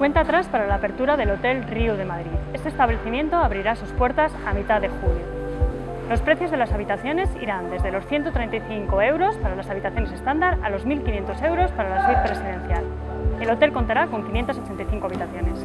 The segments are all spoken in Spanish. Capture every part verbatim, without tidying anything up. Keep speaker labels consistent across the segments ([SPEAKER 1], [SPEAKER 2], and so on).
[SPEAKER 1] Cuenta atrás para la apertura del Hotel Río de Madrid. Este establecimiento abrirá sus puertas a mitad de julio. Los precios de las habitaciones irán desde los ciento treinta y cinco euros para las habitaciones estándar a los mil quinientos euros para la suite presidencial. El hotel contará con quinientas ochenta y cinco habitaciones.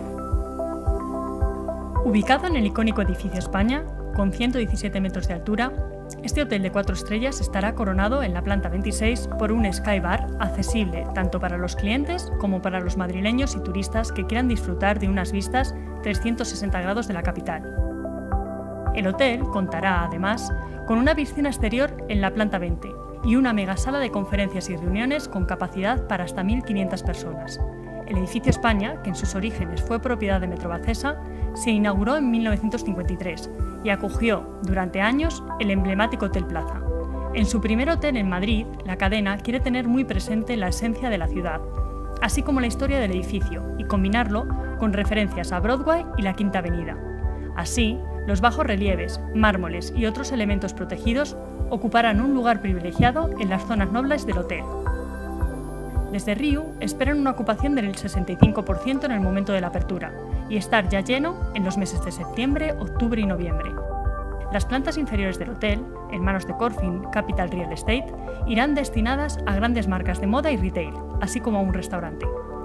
[SPEAKER 1] Ubicado en el icónico edificio España, con ciento diecisiete metros de altura, este hotel de cuatro estrellas estará coronado en la planta veintiséis por un Sky Bar accesible tanto para los clientes como para los madrileños y turistas que quieran disfrutar de unas vistas trescientos sesenta grados de la capital. El hotel contará, además, con una piscina exterior en la planta veinte y una megasala de conferencias y reuniones con capacidad para hasta mil quinientas personas. El edificio España, que en sus orígenes fue propiedad de Metrovacesa, se inauguró en mil novecientos cincuenta y tres y acogió, durante años, el emblemático Hotel Plaza. En su primer hotel en Madrid, la cadena quiere tener muy presente la esencia de la ciudad, así como la historia del edificio, y combinarlo con referencias a Broadway y la Quinta Avenida. Así, los bajos relieves, mármoles y otros elementos protegidos ocuparán un lugar privilegiado en las zonas nobles del hotel. Desde Riu esperan una ocupación del sesenta y cinco por ciento en el momento de la apertura y estar ya lleno en los meses de septiembre, octubre y noviembre. Las plantas inferiores del hotel, en manos de Corfin Capital Real Estate, irán destinadas a grandes marcas de moda y retail, así como a un restaurante.